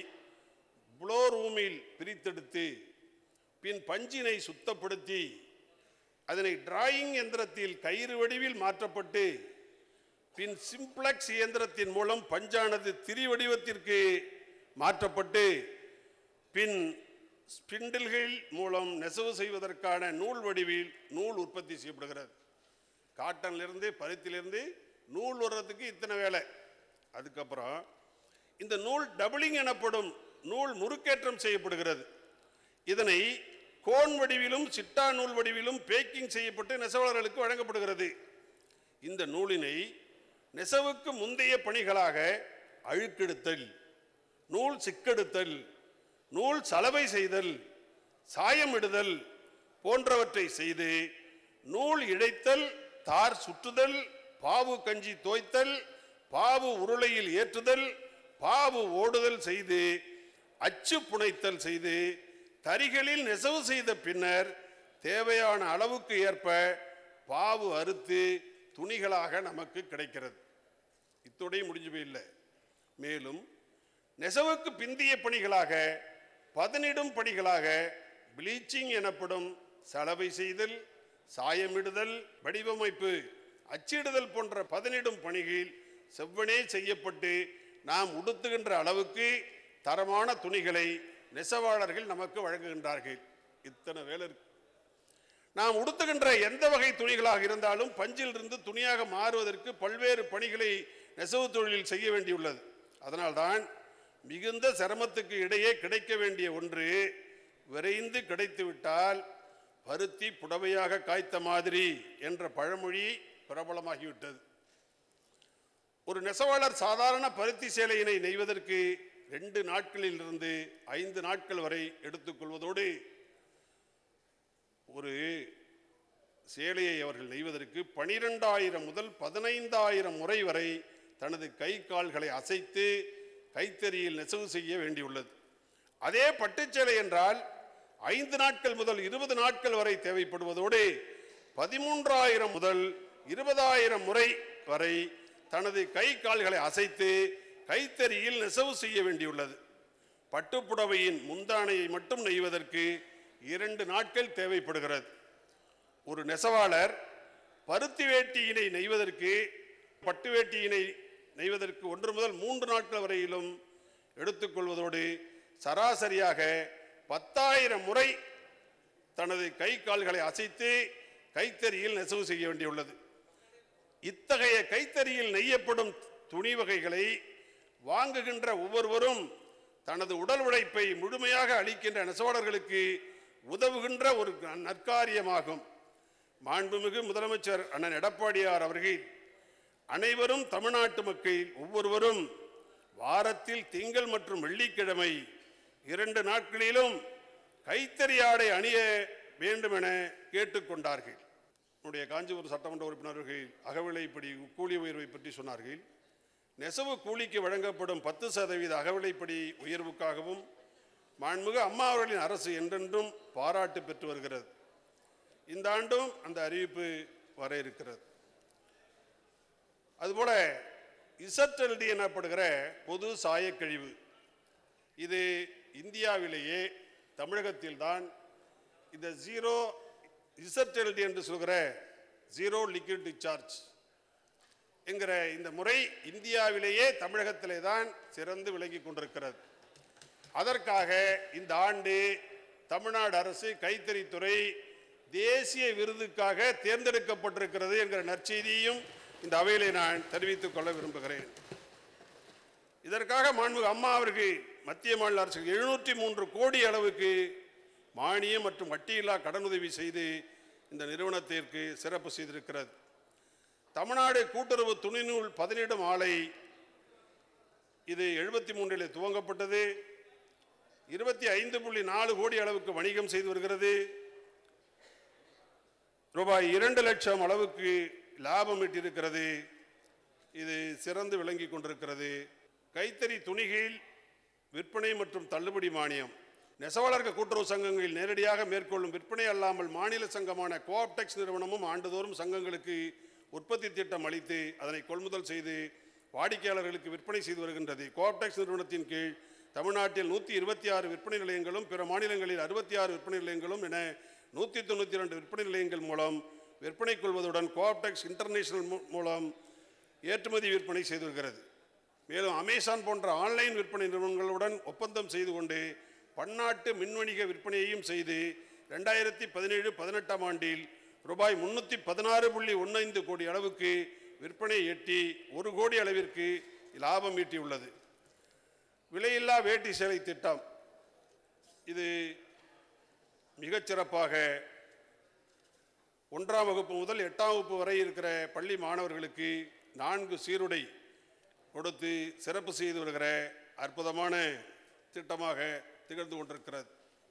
Speaker 2: ப்ளோ ரூமில் பிரித்தெடுத்து பின் பஞ்சினை சுத்தப்படுத்தி அதனை டிராயிங் இயந்திரத்தில் கயிறு வடிவில் மாற்றப்பட்டு பின் சிம்ப்ளெக்ஸ் இயந்திரத்தின் மூலம் பஞ்சானது திரி வடிவத்திற்கு மாற்றப்பட்டு பின் ஸ்பிண்டில்கள் மூலம் நெசவு செய்வதற்கான நூல் வடிவில் நூல் உற்பத்தி செய்யப்படுகிறது. காட்டனிலிருந்து பருத்திலிருந்து நூல் வர்றதுக்கு இத்தனை வேலை. அதுக்கப்புறம் இந்த நூல் டபுளிங் எனப்படும் நூல் முறுக்கேற்றம் செய்யப்படுகிறது. இதனை கோன் வடிவிலும் சிட்டா நூல் வடிவிலும் பேக்கிங் செய்யப்பட்டு நெசவாளர்களுக்கு வழங்கப்படுகிறது. இந்த நூலினை நெசவுக்கு முந்தைய பணிகளாக அழுக்கெடுத்தல், நூல் சிக்கெடுத்தல், நூல் சலவை செய்தல், சாயமிடுதல் போன்றவற்றை செய்து நூல் இழைத்தல், தார் சுற்றுதல், பாவு கஞ்சி தோய்த்தல், பாவு உருளையில் ஏற்றுதல், பாவு ஓடுதல் செய்து அச்சு புனைத்தல் செய்து தறிகளில் நெசவு செய்த பின்னர் தேவையான அளவுக்கு ஏற்ப பாவு அறுத்து துணிகளாக நமக்கு கிடைக்கிறது. இத்தோடையும் முடிஞ்சு போயில்லை. மேலும் நெசவுக்கு பிந்திய பணிகளாக பதனிடும் பணிகளாக ப்ளீச்சிங் எனப்படும் சலவை செய்தல், சாயமிடுதல், வடிவமைப்பு, அச்சிடுதல் போன்ற பதனிடும் பணிகள் செவ்வனே செய்யப்பட்டு நாம் உடுத்துகின்ற அளவுக்கு தரமான துணிகளை நெசவாளர்கள் நமக்கு வழங்குகின்றார்கள். இத்தனை வேலை இருக்கு. நாம் உடுத்துகின்ற எந்த வகை துணிகளாக இருந்தாலும் பஞ்சிலிருந்து துணியாக மாறுவதற்கு பல்வேறு பணிகளை நெசவு தொழிலில் செய்ய வேண்டியுள்ளது. அதனால்தான் மிகுந்த சிரமத்துக்கு இடையே கிடைக்க வேண்டிய ஒன்று விரைந்து கிடைத்துவிட்டால் பருத்தி புடவையாக காய்த்த மாதிரி என்ற பழமொழி பிரபலமாகிவிட்டது. ஒரு நெசவாளர் சாதாரண பருத்தி சேலையினை நெய்வதற்கு 2 நாட்களிலிருந்து 5 நாட்கள் வரை எடுத்துக்கொள்வதோடு ஒரு சேலையை அவர்கள் நெய்வதற்கு 12,000 முதல் 15,000 முறை வரை தனது கை கால்களை அசைத்து கைத்தறியில் நெசவு செய்ய வேண்டியுள்ளது. அதே பட்டுச்சேலை என்றால் 5 நாட்கள் முதல் 20 நாட்கள் வரை தேவைப்படுவதோடு 13,000 முதல் 20,000 முறை வரை தனது கை கால்களை அசைத்து கைத்தறியில் நெசவு செய்ய வேண்டியுள்ளது. பட்டுப்புடவையின் முந்தானையை மட்டும் நெய்வதற்கு 2 நாட்கள் தேவைப்படுகிறது. ஒரு நெசவாளர் பருத்தி வேட்டியினை நெய்வதற்கு பட்டு வேட்டியினை நெய்வதற்கு 1 முதல் 3 நாட்கள் வரையிலும் எடுத்துக்கொள்வதோடு சராசரியாக 10,000 முறை தனது கை கால்களை அசைத்து கைத்தறியில் நெசவு செய்ய வேண்டியுள்ளது. இத்தகைய கைத்தறியில் நெய்யப்படும் துணி வகைகளை வாங்குகின்ற ஒவ்வொருவரும் தனது உடல் உழைப்பை முழுமையாக அளிக்கின்ற நெசவாளர்களுக்கு உதவுகின்ற ஒரு நற்காரியமாகும். மாண்புமிகு முதலமைச்சர் அண்ணன் எடப்பாடியார் அவர்கள் அனைவரும் தமிழ்நாட்டு மக்கள் ஒவ்வொருவரும் வாரத்தில் திங்கள் மற்றும் வெள்ளிக்கிழமை 2 நாட்களிலும் கைத்தறி ஆடை அணிய வேண்டும் என கேட்டுக்கொண்டார்கள். நம்முடைய காஞ்சிபுரம் சட்டமன்ற உறுப்பினர்கள் அகவிலைப்படி கூலி உயர்வை பற்றி சொன்னார்கள். நெசவு கூலிக்கு வழங்கப்படும் 10% அகவிலைப்படி உயர்வுக்காகவும் மாண்புமிகு அம்மா அவர்களின் அரசு என்றென்றும் பாராட்டு பெற்று வருகிறது. இந்த ஆண்டும் அந்த அறிவிப்பு வர இருக்கிறது. அதுபோல இசட்எல்டி எனப்படுகிற பொது சாயக்கழிவு, இது இந்தியாவிலேயே தமிழகத்தில்தான் இந்த ஜீரோ இசட்எல்டி என்று சொல்கிற ஜீரோ லிக்விட் டிஸ்சார்ஜ் என்கிற இந்த முறை இந்தியாவிலேயே தமிழகத்திலே தான் சிறந்து விளங்கி கொண்டிருக்கிறது. அதற்காக இந்த ஆண்டு தமிழ்நாடு அரசு கைத்தறித்துறை தேசிய விருதுக்காக தேர்ந்தெடுக்கப்பட்டிருக்கிறது என்கிற நற்செய்தியையும் இந்த அவையிலே நான் தெரிவித்துக் கொள்ள விரும்புகிறேன். இதற்காக மாண்புமிகு அம்மா அவர்கள் மத்திய மாநில அரசு 703 கோடி அளவுக்கு மானியம் மற்றும் வட்டியில்லா கடனுதவி செய்து இந்த நிறுவனத்திற்கு சிறப்பு செய்திருக்கிறது. தமிழ்நாடு கூட்டுறவு துணிநூல் பதனிடும் ஆலை இது 73 துவங்கப்பட்டது. 25.4 கோடி அளவுக்கு வணிகம் செய்து வருகிறது. ரூபாய் 2 லட்சம் அளவுக்கு லாபம் ஈட்டிருக்கிறது. இது சிறந்து விளங்கி கொண்டிருக்கிறது. கைத்தறி துணிகள் விற்பனை மற்றும் தள்ளுபடி மானியம் நெசவாளர்கள் கூட்டுறவு சங்கங்களில் நேரடியாக மேற்கொள்ளும் விற்பனை அல்லாமல் மாநில சங்கமான கோஆப்டெக்ஸ் நிறுவனமும் ஆண்டுதோறும் சங்கங்களுக்கு உற்பத்தி திட்டம் அளித்து அதனை கொள்முதல் செய்து வாடிக்கையாளர்களுக்கு விற்பனை செய்து வருகின்றது. கோஆப்டெக்ஸ் நிறுவனத்தின் கீழ் தமிழ்நாட்டில் 126 விற்பனை நிலையங்களும் பிற மாநிலங்களில் 66 விற்பனை நிலையங்களும் என 192 விற்பனை நிலையங்கள் மூலம் விற்பனை கொள்வதுடன் கோஆப்டெக்ஸ் இன்டர்நேஷனல் மூலம் ஏற்றுமதி விற்பனை செய்து வருகிறது. மேலும் அமேசான் போன்ற ஆன்லைன் விற்பனை நிறுவனங்களுடன் ஒப்பந்தம் செய்து கொண்டு பன்னாட்டு மின்வணிக விற்பனையையும் செய்து 2017-18 ஆண்டில் ரூபாய் 316.15 கோடி அளவுக்கு விற்பனை எட்டி 1 கோடி அளவிற்கு லாபம் ஈட்டியுள்ளது. விலையில்லா வேட்டி சேலை திட்டம் இது மிகச்சிறப்பாக 1ஆம் வகுப்பு முதல் 8ஆம் வகுப்பு வரை இருக்கிற பள்ளி மாணவர்களுக்கு 4 சீருடை கொடுத்து சிறப்பு செய்து வருகிற அற்புதமான திட்டமாக திகழ்ந்து கொண்டிருக்கிறது.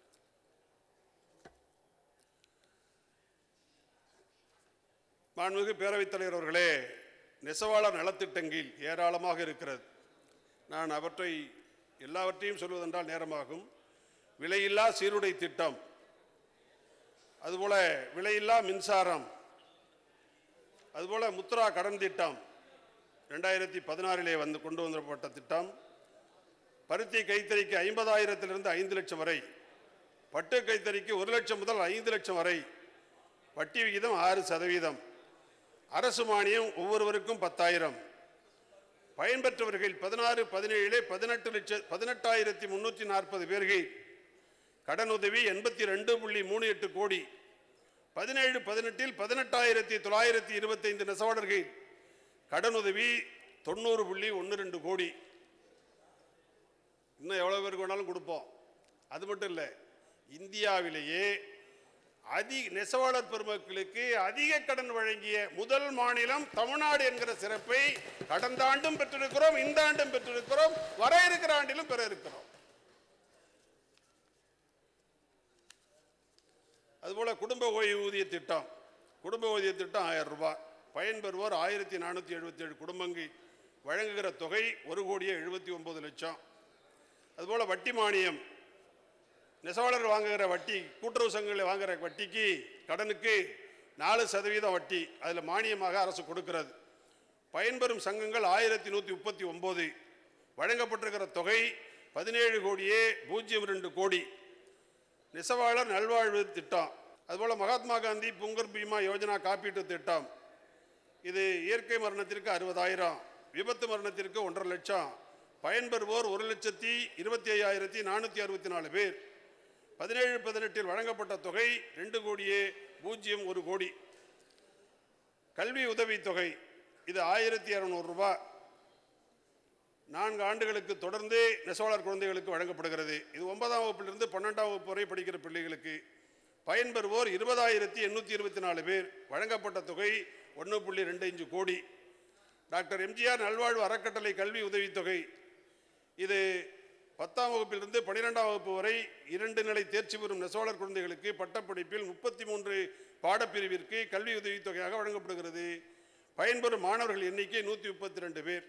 Speaker 2: மாண்புமிகு பேரவைத் தலைவர் அவர்களே, நெசவாளர் நலத்திட்டங்கள் ஏராளமாக இருக்கிறது. நான் அவற்றை எல்லாவற்றையும் சொல்வதென்றால் நேரமாகும். விலையில்லா சீருடை திட்டம், அதுபோல விலையில்லா மின்சாரம், அதுபோல முத்ரா கடன் திட்டம் 2016 கொண்டு வரப்பட்ட திட்டம். பருத்தி கைத்தறிக்கு 50,000 5 லட்சம் வரை, பட்டு கைத்தறிக்கு 1 லட்சம் முதல் 5 லட்சம் வரை, வட்டி விகிதம் 6%, அரசு மானியம் ஒவ்வொருவருக்கும் 10,000. பயன்பெற்றவர்கள் 16, 17, 18,340 பேர்கள். கடனுதவி 82.38 கோடி. 17, 18 18,925 நெசவாளர்கள். கடனுதவி 90.12 கோடி. இன்னும் எவ்வளவு பேருக்கு வேணாலும் கொடுப்போம். அது மட்டும் இல்லை, இந்தியாவிலேயே நெசவாளர் பெருமக்களுக்கு அதிக கடன் வழங்கிய முதல் மாநிலம் தமிழ்நாடு என்கிற சிறப்பை கடந்த ஆண்டும் பெற்றிருக்கிறோம், இந்த ஆண்டும் பெற்றிருக்கிறோம், வர இருக்கிற ஆண்டிலும் பெற இருக்கிறோம். அதுபோல குடும்ப ஓய்வூதிய திட்டம், குடும்ப ஓய்வூதிய திட்டம் 1000 ரூபாய். பயன்பெறுவோர் 1477 குடும்பங்கள். வழங்குகிற தொகை 1,79 லட்சம். அதுபோல வட்டி மானியம், நெசவாளர் வாங்குகிற வட்டி, கூட்டுறவு சங்கங்களில் வாங்குகிற வட்டிக்கு கடனுக்கு 4% வட்டி அதில் மானியமாக அரசு கொடுக்கிறது. பயன்பெறும் சங்கங்கள் 1139. வழங்கப்பட்டிருக்கிற தொகை 17,02 கோடி. நெசவாளர் நல்வாழ்வு திட்டம், அதுபோல மகாத்மா காந்தி புங்கர் பீமா யோஜனா காப்பீட்டு திட்டம், இது இயற்கை மரணத்திற்கு 60,000, விபத்து மரணத்திற்கு 1.5 லட்சம். பயன்பெறுவோர் 1,25,464 பேர். 17-18 வழங்கப்பட்ட தொகை 2,01 கோடி. கல்வி உதவி தொகை இது 1,200 ரூபாய். 4 ஆண்டுகளுக்கு தொடர்ந்து நெசவாளர் குழந்தைகளுக்கு வழங்கப்படுகிறது. இது 9ஆம் வகுப்பிலிருந்து 12ஆம் வகுப்பு வரை படிக்கிற பிள்ளைகளுக்கு. பயன்பெறுவோர் 20,824 பேர். வழங்கப்பட்ட தொகை 1.25 கோடி. டாக்டர் எம்ஜிஆர் நல்வாழ்வு அறக்கட்டளை கல்வி உதவித்தொகை, இது 10ஆம் வகுப்பிலிருந்து 12ஆம் வகுப்பு வரை 2 நிலை தேர்ச்சி பெறும் நெசவாளர் குழந்தைகளுக்கு பட்டப்படிப்பில் 33 பாடப்பிரிவிற்கு கல்வி உதவித்தொகையாக வழங்கப்படுகிறது. பயன்பெறும் மாணவர்கள் எண்ணிக்கை 132 பேர்.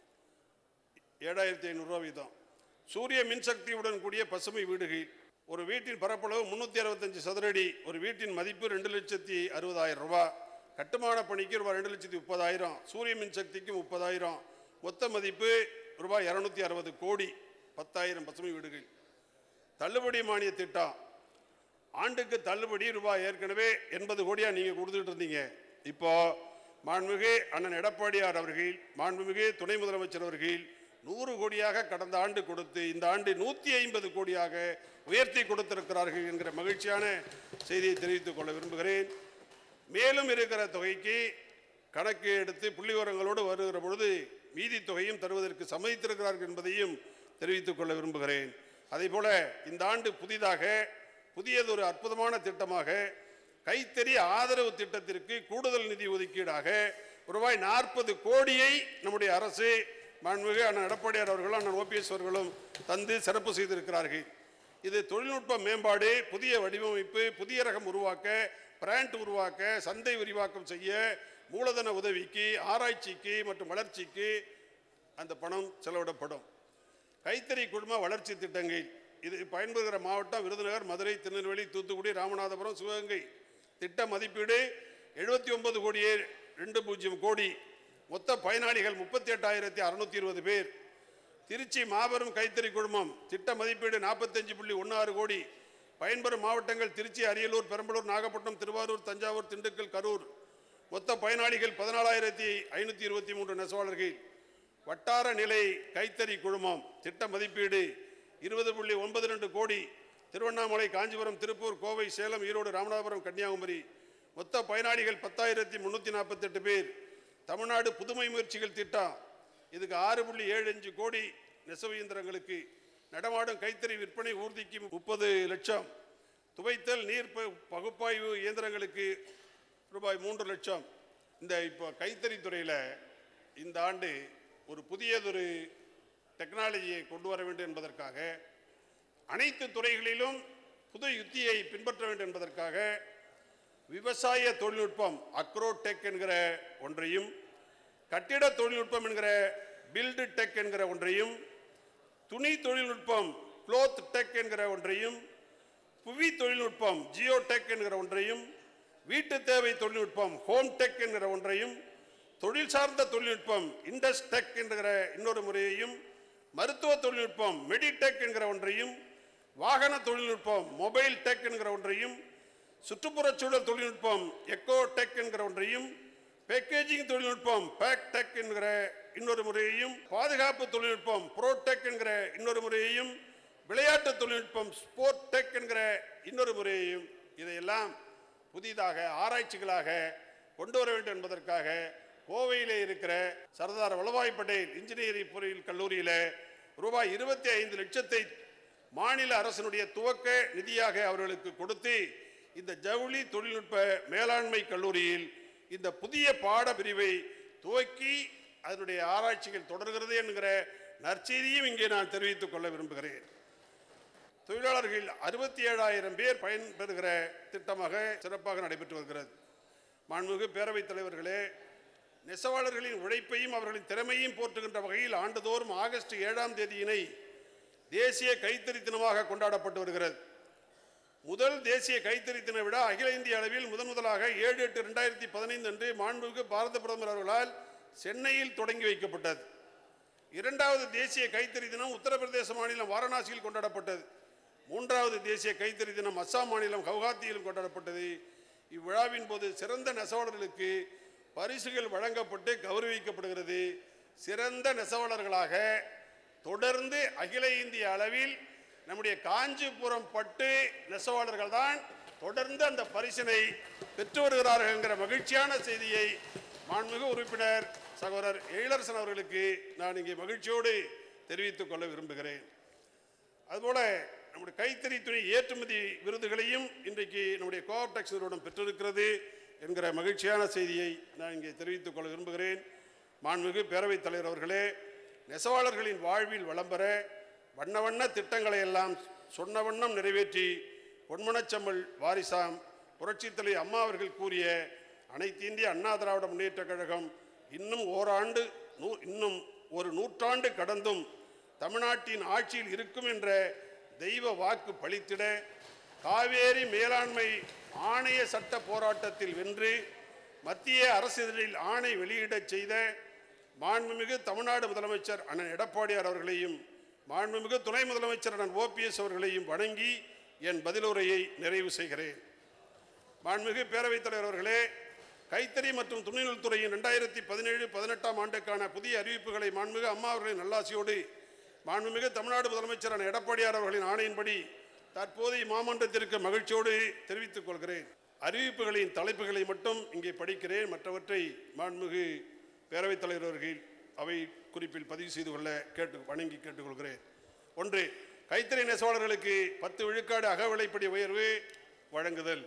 Speaker 2: 7,500 ரூபாய் வீதம். சூரிய மின்சக்தியுடன் கூடிய பசுமை வீடுகள், ஒரு வீட்டின் பரப்பளவு 365 சதுர அடி. ஒரு வீட்டின் மதிப்பு 2,60,000 ரூபாய். கட்டுமான பணிக்கு ரூபாய் 2,30,000. சூரிய மின்சக்திக்கு 30,000. மொத்த மதிப்பு ரூபாய் 260 கோடி. 10,000 பசுமை வீடுகள். தள்ளுபடி மானிய திட்டம், ஆண்டுக்கு தள்ளுபடி ரூபாய் ஏற்கனவே 80 கோடியா நீங்க கொடுத்துட்டு இருந்தீங்க. இப்போ மாண்புமிகு அண்ணன் எடப்பாடியார் அவர்கள், மாண்புமிகு துணை முதலமைச்சர் அவர்கள், 100 கோடியாக கடந்த ஆண்டு கொடுத்து இந்த ஆண்டு 150 கோடியாக உயர்த்தி கொடுத்திருக்கிறார்கள் என்கிற மகிழ்ச்சியான செய்தியை தெரிவித்துக் கொள்ள விரும்புகிறேன். மேலும் இருக்கிற தொகைக்கு கணக்கு எடுத்து புள்ளிவிவரங்களோடு வருகிற பொழுது மீதி தொகையும் தருவதற்கு சம்மதித்திருக்கிறார்கள் என்பதையும் தெரிவித்துக் கொள்ள விரும்புகிறேன். அதே போல இந்த ஆண்டு புதியதொரு அற்புதமான திட்டமாக கைத்தறி ஆதரவு திட்டத்திற்கு கூடுதல் நிதி ஒதுக்கீடாக ரூபாய் 40 கோடியை நம்முடைய அரசு மாண்புமிகு அண்ணன் எடப்பாடியார் அவர்களும் அண்ணன் ஓபிஎஸ் அவர்களும் தந்து சிறப்பு செய்திருக்கிறார்கள். இது தொழில்நுட்ப மேம்பாடு, புதிய வடிவமைப்பு, புதிய ரகம் உருவாக்க, பிராண்ட் உருவாக்க, சந்தை விரிவாக்கம் செய்ய, மூலதன உதவிக்கு, ஆராய்ச்சிக்கு மற்றும் வளர்ச்சிக்கு அந்த பணம் செலவிடப்படும். கைத்தறி குழும வளர்ச்சி திட்டங்கள் இது பயன்படுகிற மாவட்டம் விருதுநகர், மதுரை, திருநெல்வேலி, தூத்துக்குடி, ராமநாதபுரம், சிவகங்கை. திட்ட மதிப்பீடு 79 கோடியே 20 கோடி. மொத்த பயனாளிகள் 38,620 பேர். திருச்சி மாபெரும் கைத்தறி குழுமம் திட்ட மதிப்பீடு 45.16 கோடி. பயன்பெறும் மாவட்டங்கள் திருச்சி, அரியலூர், பெரம்பலூர், நாகப்பட்டினம், திருவாரூர், தஞ்சாவூர், திண்டுக்கல், கரூர். மொத்த பயனாளிகள் 14,523 நெசவாளர்கள். வட்டார நிலை கைத்தறி குழுமம் திட்ட மதிப்பீடு 20.92 கோடி. திருவண்ணாமலை, காஞ்சிபுரம், திருப்பூர், கோவை, சேலம், ஈரோடு, ராமநாதபுரம், கன்னியாகுமரி. மொத்த பயனாளிகள் 10,348 பேர். தமிழ்நாடு புதுமை முயற்சிகள் திட்டம் இதுக்கு 6.75 கோடி. நெசவு இயந்திரங்களுக்கு நடமாடும் கைத்தறி விற்பனை ஊர்திக்கு 30 லட்சம். துவைத்தல் நீர் பகுப்பாய்வு இயந்திரங்களுக்கு ரூபாய் 3 லட்சம். இந்த இப்போ கைத்தறி துறையில் இந்த ஆண்டு ஒரு புதியதொரு டெக்னாலஜியை கொண்டு வர வேண்டும் என்பதற்காக, அனைத்து துறைகளிலும் புது யுத்தியை பின்பற்ற வேண்டும் என்பதற்காக விவசாய தொழில்நுட்பம் அக்ரோடெக் என்கிற ஒன்றையும், கட்டிட தொழில்நுட்பம் என்கிற பில்டு டெக் என்கிற ஒன்றையும், துணி தொழில்நுட்பம் க்ளோத் டெக் என்கிற ஒன்றையும், புவி தொழில்நுட்பம் ஜியோ டெக் என்கிற ஒன்றையும், வீட்டு தேவை தொழில்நுட்பம் ஹோம் டெக் என்கிற ஒன்றையும், தொழில் சார்ந்த தொழில்நுட்பம் இண்டஸ் டெக் என்கிற இன்னொரு முறையையும், மருத்துவ தொழில்நுட்பம் மெடிடெக் என்கிற ஒன்றையும், வாகன தொழில்நுட்பம் மொபைல் டெக் என்கிற ஒன்றையும், சுற்றுப்புறச்சூழல் தொழில்நுட்பம் எக்கோ டெக் என்கிற ஒன்றையும், பேக்கேஜிங் தொழில்நுட்பம் பேக் டெக் என்கிற இன்னொரு முறையையும், பாதுகாப்பு தொழில்நுட்பம் ப்ரோடெக் என்கிற இன்னொரு முறையையும், விளையாட்டு தொழில்நுட்பம் ஸ்போர்ட் டெக் என்கிற இன்னொரு முறையையும், இதையெல்லாம் புதிதாக ஆராய்ச்சிகளாக கொண்டு வர வேண்டும் என்பதற்காக கோவையிலே இருக்கிற சர்தார் வல்லபாய் பட்டேல் இன்ஜினியரிங் பொறியியல் கல்லூரியில் ரூபாய் 25 லட்சத்தை மாநில அரசினுடைய துவக்க நிதியாக அவர்களுக்கு கொடுத்து இந்த ஜவுளி தொழில்நுட்ப மேலாண்மை கல்லூரியில் இந்த புதிய பாட பிரிவை துவக்கி அதனுடைய ஆராய்ச்சிகள் தொடர்கிறது என்கிற நற்செய்தியும் இங்கே நான் தெரிவித்துக் கொள்ள விரும்புகிறேன். தொழிலாளர்கள் 67,000 பேர் பயன்பெறுகிற திட்டமாக சிறப்பாக நடைபெற்று வருகிறது. மாண்புமிகு பேரவைத் தலைவர்களே, நெசவாளர்களின் உழைப்பையும் அவர்களின் திறமையும் போற்றுகின்ற வகையில் ஆண்டுதோறும் ஆகஸ்ட் 7ஆம் தேதியினை தேசிய கைத்தறி தினமாக கொண்டாடப்பட்டு வருகிறது. முதல் தேசிய கைத்தறி தின விழா அகில இந்திய அளவில் முதலாக 7/8/2015 அன்று மாண்புமிகு பாரத பிரதமர் அவர்களால் சென்னையில் தொடங்கி வைக்கப்பட்டது. இரண்டாவது தேசிய கைத்தறி தினம் உத்தரப்பிரதேச மாநிலம் வாரணாசியில் கொண்டாடப்பட்டது. மூன்றாவது தேசிய கைத்தறி தினம் அஸ்ஸாம் மாநிலம் கவுஹாத்தியில் கொண்டாடப்பட்டது. இவ்விழாவின் போது சிறந்த நெசவாளர்களுக்கு பரிசுகள் வழங்கப்பட்டு கௌரவிக்கப்படுகிறது. சிறந்த நெசவாளர்களாக தொடர்ந்து அகில இந்திய அளவில் நம்முடைய காஞ்சிபுரம் பட்டு நெசவாளர்கள் தான் தொடர்ந்து அந்த பரிசினை பெற்று வருகிறார்கள் என்கிற மகிழ்ச்சியான செய்தியை மாண்புமிகு உறுப்பினர் சகோதரர் எழிலரசன் அவர்களுக்கு நான் இங்கே மகிழ்ச்சியோடு தெரிவித்துக் கொள்ள விரும்புகிறேன். அதுபோல நம்முடைய கைத்தறி துணி ஏற்றுமதி விருதுகளையும் இன்றைக்கு நம்முடைய கோஆப்டெக்ஸ் நிறுவனம் பெற்றிருக்கிறது என்கிற மகிழ்ச்சியான செய்தியை நான் இங்கே தெரிவித்துக் கொள்ள விரும்புகிறேன். மாண்புமிகு பேரவைத் தலைவர் அவர்களே, நெசவாளர்களின் வாழ்வில் வளம் பெற வண்ண வண்ண திட்டங்களை எல்லாம் சொன்ன வண்ணம் நிறைவேற்றி பொன்மனச்செம்மல் வாரிசாம் புரட்சித் தலைவர் அம்மா அவர்கள் கூறிய அனைத்து இந்திய அண்ணா திராவிட முன்னேற்றக் கழகம் இன்னும் ஒரு நூற்றாண்டு கடந்தும் தமிழ்நாட்டின் ஆட்சியில் இருக்கும் என்ற தெய்வ வாக்கு பளித்திட காவேரி மேலாண்மை ஆணைய சட்ட போராட்டத்தில் வென்று மத்திய அரசிதழில் ஆணை வெளியிடச் செய்த மாண்புமிகு தமிழ்நாடு முதலமைச்சர் அண்ணன் எடப்பாடியார் அவர்களையும் மாண்புமிகு துணை முதலமைச்சர் அண்ணன் ஓபிஎஸ் அவர்களையும் வணங்கி என் பதிலுரையை நிறைவு செய்கிறேன். மாண்புமிகு பேரவைத் தலைவர் அவர்களே, கைத்தறி மற்றும் துணிநூல் துறையின் 2017-18 ஆண்டுக்கான புதிய அறிவிப்புகளை மாண்புமிகு அம்மா அவர்களின் நல்லாசியோடு மாண்புமிகு தமிழ்நாடு முதலமைச்சரான எடப்பாடியார் அவர்களின் ஆணையின்படி தற்போதைய மாமன்றத்திற்கு மகிழ்ச்சியோடு தெரிவித்துக் கொள்கிறேன். அறிவிப்புகளின் தலைப்புகளை மட்டும் இங்கே படிக்கிறேன். மற்றவற்றை மாண்புமிகு பேரவைத் தலைவர் அவர்கள் அவை குறிப்பில் பதிவு செய்து கொள்ள வணங்கி கேட்டுக்கொள்கிறேன். 1. கைத்தறி நெசவாளர்களுக்கு 10 விழுக்காடு அகவிலைப்படி உயர்வு வழங்குதல்.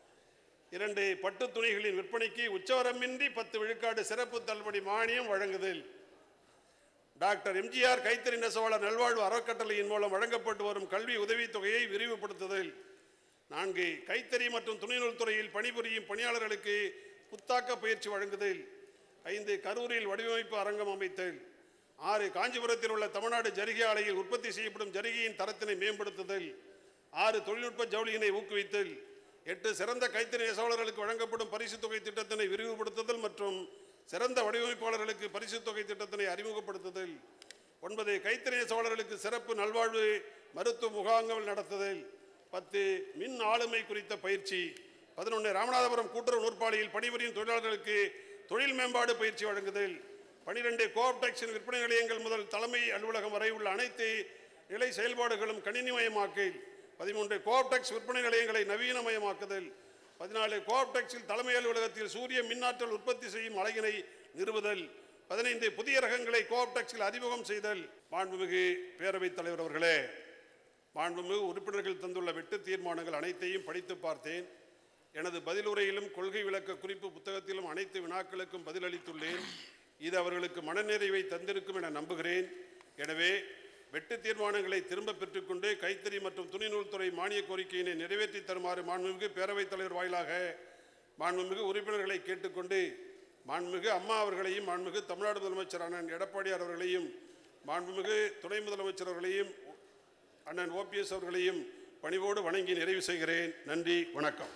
Speaker 2: 2. பட்டு துணிகளின் விற்பனைக்கு உச்சவரம்பின்றி 10 விழுக்காடு சிறப்பு தள்ளுபடி மானியம் வழங்குதல். டாக்டர் எம்ஜிஆர் கைத்தறி நெசவாளர் நல்வாழ்வு அறக்கட்டளையின் மூலம் வழங்கப்பட்டு வரும் கல்வி உதவித்தொகையை விரிவுபடுத்துதல். 4. கைத்தறி மற்றும் துணிநூல் துறையில் பணிபுரியும் பணியாளர்களுக்கு புத்தாக்க பயிற்சி வழங்குதல். 5. கரூரில் வடிவமைப்பு அரங்கம் அமைத்தல். 6. காஞ்சிபுரத்தில் உள்ள தமிழ்நாடு ஜரிகை ஆலையில் உற்பத்தி செய்யப்படும் ஜரிகையின் தரத்தினை மேம்படுத்துதல். 6. தொழில்நுட்ப ஜவுளியினை ஊக்குவித்தல். 8. சிறந்த கைத்தறி நெசவாளர்களுக்கு வழங்கப்படும் பரிசு தொகை திட்டத்தினை விரிவுபடுத்துதல் மற்றும் சிறந்த வடிவமைப்பாளர்களுக்கு பரிசு தொகை திட்டத்தினை அறிமுகப்படுத்துதல். 9. கைத்தறி நெசவாளர்களுக்கு சிறப்பு நல்வாழ்வு மருத்துவ முகாம்கள் நடத்துதல். 10. மின் ஆளுமை குறித்த பயிற்சி. 11. ராமநாதபுரம் கூட்டுறவு நூற்பாலையில் பணிபுரியும் தொழிலாளர்களுக்கு தொழில் மேம்பாடு பயிற்சி வழங்குதல். 12. கோஆப்டெக்ஸின் விற்பனை நிலையங்கள் முதல் தலைமை அலுவலகம் வரை உள்ள அனைத்து நிலை செயல்பாடுகளும் கணினிமயமாக்கல். 13. கோஆப்டெக்ஸ் விற்பனை நிலையங்களை நவீனமயமாக்குதல். 14. கோஆப்டெக்ஸில் தலைமை அலுவலகத்தில் சூரிய மின்னாற்றல் உற்பத்தி செய்யும் அலகினை நிறுவுதல். 15. புதிய ரகங்களை கோஆப்டெக்ஸில் அறிமுகம் செய்தல். மாண்புமிகு பேரவைத் தலைவர் அவர்களே, மாண்புமிகு உறுப்பினர்கள் தந்துள்ள வெட்டு தீர்மானங்கள் அனைத்தையும் படித்து பார்த்தேன். எனது பதிலுரையிலும் கொள்கை விளக்க குறிப்பு புத்தகத்திலும் அனைத்து வினாக்களுக்கும் பதிலளித்துள்ளேன். இது அவர்களுக்கு மனநிறைவை தந்திருக்கும் என நம்புகிறேன். எனவே வெட்டு தீர்மானங்களை திரும்ப பெற்றுக்கொண்டு கைத்தறி மற்றும் துணிநூல் துறை மானிய கோரிக்கையினை நிறைவேற்றி தருமாறு மாண்புமிகு பேரவைத் தலைவர் வாயிலாக மாண்புமிகு உறுப்பினர்களை கேட்டுக்கொண்டு மாண்புமிகு அம்மா அவர்களையும் மாண்புமிகு தமிழ்நாடு முதலமைச்சர் அண்ணன் எடப்பாடியார் அவர்களையும் மாண்புமிகு துணை முதலமைச்சர் அவர்களையும் அண்ணன் OPS அவர்களையும் பணிவோடு வணங்கி நிறைவு செய்கிறேன். நன்றி, வணக்கம்.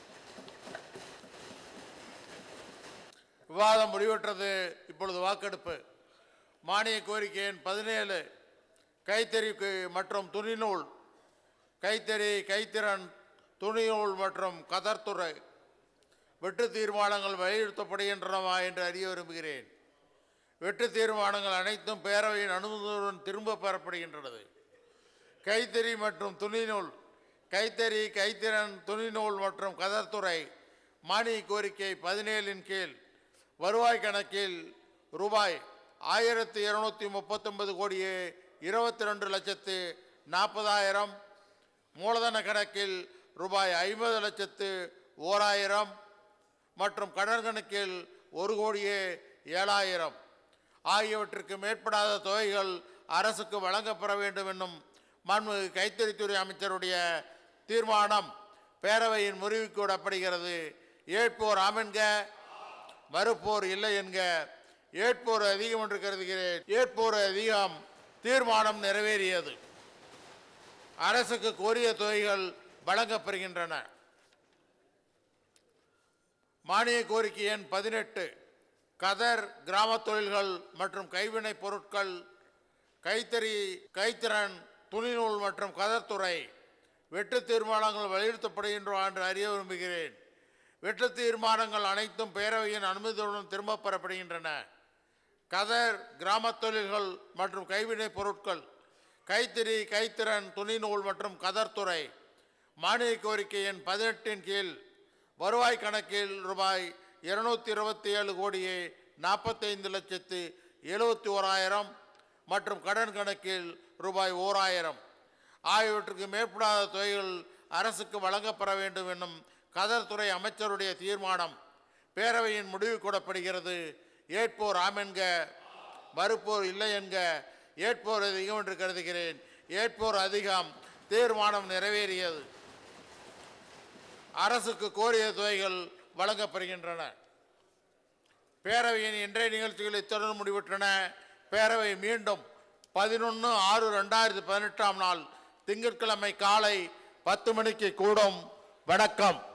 Speaker 1: விவாதம் முடிவுற்றது. இப்பொழுது வாக்கெடுப்பு. மானிய கோரிக்கை எண் 17 கைத்தறி மற்றும் துணிநூல் கைத்திறன் துணிநூல் மற்றும் கதர்துறை வெட்டு தீர்மானங்கள் வலியுறுத்தப்படுகின்றனவா என்று அறிய விரும்புகிறேன். வெட்டு தீர்மானங்கள் அனைத்தும் பேரவையின் அனுமதியுடன் திரும்ப பெறப்படுகின்றது. கைத்தறி மற்றும் துணிநூல் கைத்திறன் துணிநூல் மற்றும் கதர்துறை மானிய கோரிக்கை 17 கீழ் வருவாய் கணக்கில் ரூபாய் 1239 கோடியே 22,40,000, மூலதன கணக்கில் ரூபாய் 50,01,000 மற்றும் கடன் கணக்கில் 1,07,000 ஆகியவற்றுக்கு மேற்படாத தொகைகள் அரசுக்கு வழங்கப்பெற வேண்டும் என்னும் மாண்புமிகு கைத்தறித்துறை அமைச்சருடைய தீர்மானம் பேரவையின் முறிவுக்கு விடப்படுகிறது. ஏற்போர் ஆமென்க, மறுப்போர் இல்லை என்க. ஏற்போர் அதிகம் என்று கருதுகிறேன். ஏற்போர் அதிகம். தீர்மானம் நிறைவேறியது. அரசுக்கு கோரிய தொகைகள் வழங்கப்பெறுகின்றன. மானிய கோரிக்கை எண் 18 கதர் கிராம தொழில்கள் மற்றும் கைவினை பொருட்கள் கைத்திறன் துணிநூல் மற்றும் கதர்துறை வெட்டு தீர்மானங்கள் வலியுறுத்தப்படுகின்றன என்று அறிய விரும்புகிறேன். வெட்டு தீர்மானங்கள் அனைத்தும் பேரவையின் அனுமதியுடன் திரும்பப் பெறப்படுகின்றன. கதர் கிராம தொழில்கள் மற்றும் கைவினை பொருட்கள் கைத்திறன் துணிநூல் மற்றும் கதர்துறை மானிய கோரிக்கை எண் 18 கீழ் வருவாய் கணக்கில் ரூபாய் 227 கோடியே 45,71,000 மற்றும் கடன் கணக்கில் ரூபாய் 1,000 ஆகியவற்றுக்கு மேற்படாத தொகைகள் அரசுக்கு வழங்கப்பெற வேண்டும் என்னும் கதர்துறை அமைச்சருடைய தீர்மானம் பேரவையின் முடிவு கூடப்படுகிறது. ஏற்போர் ஆமென்க, மறுப்போர் இல்லை என்க. ஏற்போர் அதிகம் என்று கருதுகிறேன். ஏற்போர் அதிகம். தீர்மானம் நிறைவேறியது. அரசுக்கு கோரிய தொகைகள் வழங்கப்படுகின்றன. பேரவையின் இன்றைய நிகழ்ச்சிகள் இத்துடன் முடிவுற்றன. பேரவை மீண்டும் 11/6/2018 நாள் திங்கட்கிழமை காலை 10 மணிக்கு கூடும். வணக்கம்.